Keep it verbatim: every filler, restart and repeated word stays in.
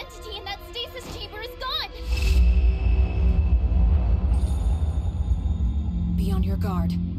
entity in that stasis chamber is gone! Be on your guard.